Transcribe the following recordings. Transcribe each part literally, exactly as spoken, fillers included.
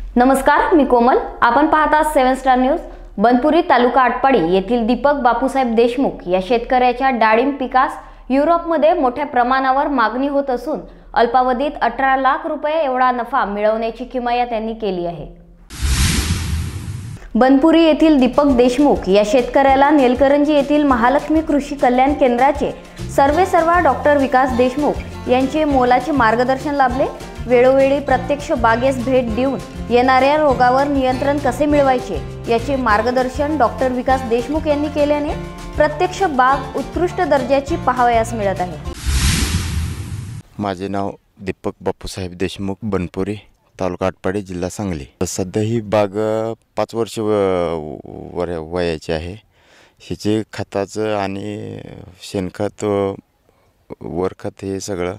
नमस्कार, मी कोमल. आपण पाहता seven star news. Banpuri taluka Atpadi येथील दीपक बापूसाहेब देशमुख या शेतकऱ्याच्या डाळिंब पिकास युरोपमध्ये मोठ्या प्रमाणावर मागणी होत असून अल्पावधीत अठरा लाख रुपये एवढा नफा मिळवण्याची किमया त्यांनी केली आहे. बनपुरी येथील दीपक देशमुख या शेतकऱ्याला नेलकरंजी येथील महालक्ष्मी कृषी कल्याण केंद्राचे सर्वेसर्वा डॉक्टर विकास देशमुख यांचे मोलाचे मार्गदर्शन लाभले. वेळोवेळी प्रत्यक्ष बागेस भेट देऊन येणाऱ्या रोगावर नियंत्रण कसे मिळवायचे याचे मार्गदर्शन डॉक्टर विकास देशमुख यांनी केल्याने प्रत्यक्ष बाग उत्कृष्ट दर्जाची पाहावयास मिळत आहे. माझे नाव दीपक बापूसाहेब देशमुख, बनपुरी तालुका आटपाडी, जिल्हा सांगली. सध्या ही बाग पाच वर्ष वर वयाची आहे. हिचे खताचं आणि शेणखत, वरखत हे सगळं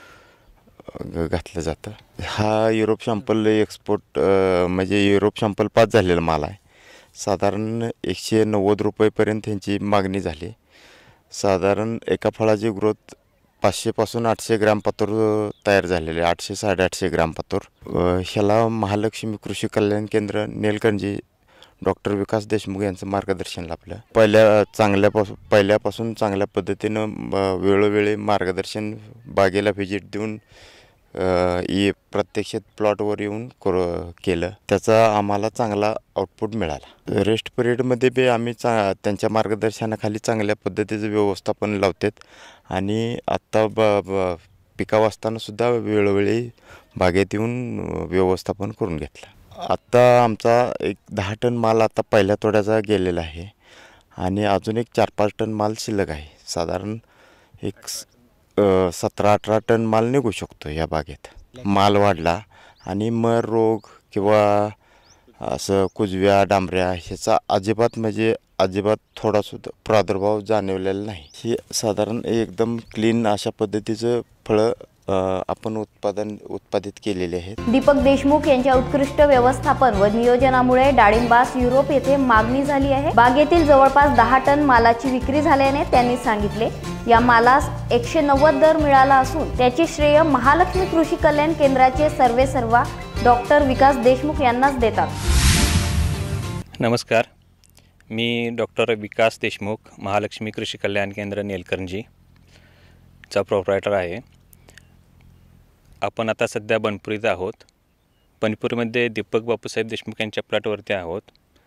घातलं जातं. हा युरोप शॅम्पल एक्सपोर्ट म्हणजे युरोप शॅम्पल पास झालेला माल आहे. साधारण एकशे नव्वद रुपयेपर्यंत ह्यांची मागणी झाली. साधारण एका फळाची ग्रोथ पाचशेपासून आठशे ग्रॅम पातूर तयार झालेले, आठशे साडेआठशे ग्रॅम पातूर. ह्याला महालक्ष्मी कृषी कल्याण केंद्र नेलकंजी डॉक्टर विकास देशमुख यांचं मार्गदर्शन लाभलं. पहिल्या चांगल्यापासून पहिल्यापासून चांगल्या पद्धतीनं वेळोवेळी मार्गदर्शन, बागेला व्हिजिट देऊन ये प्रत्यक्षात प्लॉटवर येऊन कर केलं. त्याचा आम्हाला चांगला आउटपुट मिळाला. रेस्ट पिरियडमध्ये बी आम्ही चा त्यांच्या मार्गदर्शनाखाली चांगल्या पद्धतीचं व्यवस्थापन लावतात आणि आत्ता ब ब पिकाव असतानासुद्धा वेळोवेळी बागेत येऊन व्यवस्थापन करून घेतलं. आत्ता आमचा एक दहा टन माल आता पहिल्या तोड्याचा गेलेला आहे आणि अजून एक चार पाच टन माल शिल्लक आहे. साधारण एक सतरा अठरा टन माल निघू शकतो या बागेत. माल वाढला आणि मर रोग किंवा असं कुजव्या, डांबऱ्या ह्याचा अजिबात म्हणजे अजिबात थोडासुद्धा प्रादुर्भाव जाणवलेला नाही. ही साधारण एकदम क्लीन अशा पद्धतीचं फळं आपण उत्पादन उत्पादित केलेले आहेत. दीपक देशमुख यांच्या उत्कृष्ट व्यवस्थापन व नियोजनामुळे डाळिंबास युरोप येथे मागणी झाली आहे. बागेतील जवळपास दहा टन मालाची विक्री झाल्याने त्यांनी सांगितले. या मालास एकशे नव्वद दर मिळाला असून त्याचे श्रेय महालक्ष्मी कृषी कल्याण केंद्राचे सर्वेसर्वा डॉक्टर विकास देशमुख यांनाच देतात. नमस्कार, मी डॉक्टर विकास देशमुख, महालक्ष्मी कृषी कल्याण केंद्र नेलकरंजी चा प्रोप्रायटर आहे. आपण आता सध्या बनपुरीत आहोत. बनपुरीमध्ये दीपक बापूसाहेब देशमुख यांच्या प्लॉटवरती आहोत.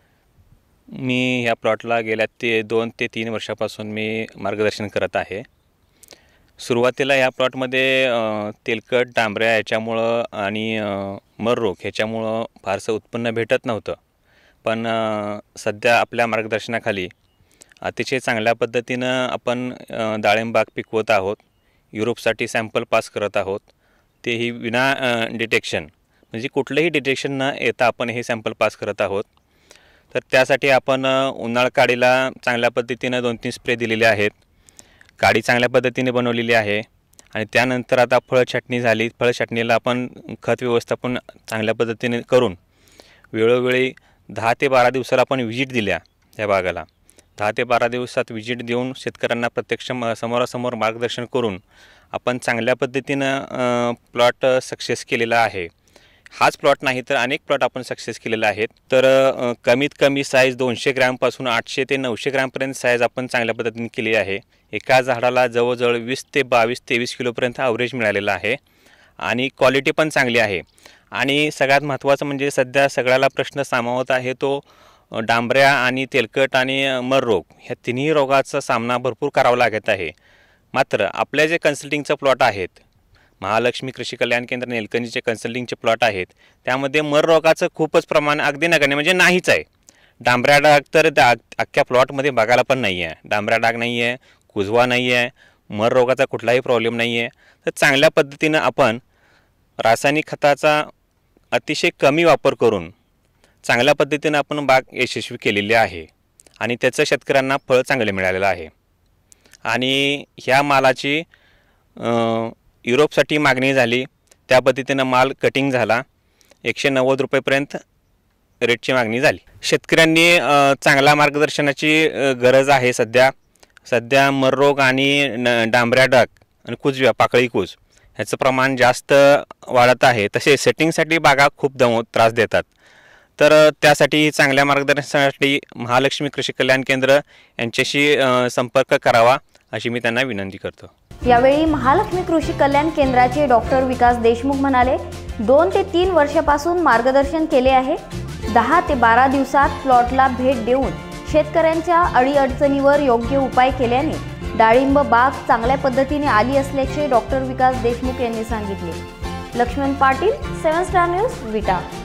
मी ह्या प्लॉटला गेल्या ते दोन ते तीन वर्षापासून मी मार्गदर्शन करत आहे. सुरुवातीला ह्या प्लॉटमध्ये तेलकट, डांबऱ्या ह्याच्यामुळं आणि मर रोग ह्याच्यामुळं फारसं उत्पन्न भेटत नव्हतं. पण सध्या आपल्या मार्गदर्शनाखाली अतिशय चांगल्या पद्धतीनं आपण डाळिंब बाग पिकवत आहोत. युरोपसाठी सॅम्पल पास करत आहोत. तेही विना डिटेक्शन, म्हणजे कुठलंही डिटेक्शन न येता आपण हे सॅम्पल पास करत आहोत. तर त्यासाठी आपण उन्हाळ काडीला चांगल्या पद्धतीनं दोन तीन स्प्रे दिलेले आहेत. काडी चांगल्या पद्धतीने बनवलेली आहे आणि त्यानंतर आता फळ छाटणी झाली. फळ छाटणीला आपण खत व्यवस्थापन चांगल्या पद्धतीने करून वेळोवेळी दहा ते बारा दिवसाला आपण विजिट दिल्या या बागाला. दहा ते बारा दिवसात विजिट देऊन शेतकऱ्यांना प्रत्यक्ष समोरासमोर मार्गदर्शन करून आपण चांगल्या पद्धतीनं प्लॉट सक्सेस केलेला आहे. हाच प्लॉट नाही तर अनेक प्लॉट आपण सक्सेस केलेले आहेत. तर कमीत कमी साईज दोनशे ग्रॅमपासून आठशे ते नऊशे ग्रॅमपर्यंत साईज आपण चांगल्या पद्धतीने केली आहे. एका झाडाला जवळजवळ वीस ते बावीस तेवीस किलोपर्यंत ॲव्हरेज मिळालेलं आहे आणि क्वालिटी पण चांगली आहे. आणि सगळ्यात महत्त्वाचं म्हणजे सध्या सगळ्याला प्रश्न सामावत आहे तो डांबऱ्या आणि तेलकट आणि मर रोग ह्या तिन्ही रोगाचा सामना भरपूर करावा लागत आहे. मात्र आपल्या जे कन्सल्टिंगचं प्लॉट आहेत, महालक्ष्मी कृषी कल्याण केंद्र नेलकंजीचे कन्सल्टिंगचे प्लॉट आहेत, त्यामध्ये मर रोगाचं खूपच प्रमाण अगदी नगण्य म्हणजे नाहीच आहे. डांबऱ्या डाग तर अख्ख्या प्लॉटमध्ये बघायला पण नाही आहे. डांबऱ्या डाग नाही आहे, कुजवा नाही आहे, मर रोगाचा कुठलाही प्रॉब्लेम नाही आहे. तर चांगल्या पद्धतीनं आपण रासायनिक खताचा अतिशय कमी वापर करून चांगल्या पद्धतीनं आपण बाग यशस्वी केलेली आहे आणि त्याचं शेतकऱ्यांना फळ चांगले मिळालेलं आहे. आणि ह्या मालाची युरोपसाठी मागणी झाली. त्या पद्धतीनं माल कटिंग झाला. एकशे नव्वद रुपयेपर्यंत रेटची मागणी झाली. शेतकऱ्यांनी चांगल्या मार्गदर्शनाची गरज आहे. सध्या सध्या मर रोग आणि डांबऱ्या डाग आणि कुजव्या, पाकळी कूज ह्याचं प्रमाण जास्त वाढत आहे. तसे सेटिंगसाठी बागा खूप दम त्रास देतात. तर त्यासाठी चांगल्या मार्गदर्शनासाठी महालक्ष्मी कृषी कल्याण केंद्र यांच्याशी संपर्क करावा अशी मी त्यांना विनंती करतो. यावेळी महालक्ष्मी कृषी कल्याण केंद्राचे डॉक्टर विकास देशमुख म्हणाले, दोन ते तीन वर्षापासून मार्गदर्शन केले आहे. दहा ते बारा दिवसात प्लॉटला भेट देऊन शेतकऱ्यांच्या अडीअडचणीवर योग्य उपाय केल्याने डाळिंब बाग चांगल्या पद्धतीने आली असल्याचे डॉक्टर विकास देशमुख यांनी सांगितले. Laxman Patil, seven star news, विटा.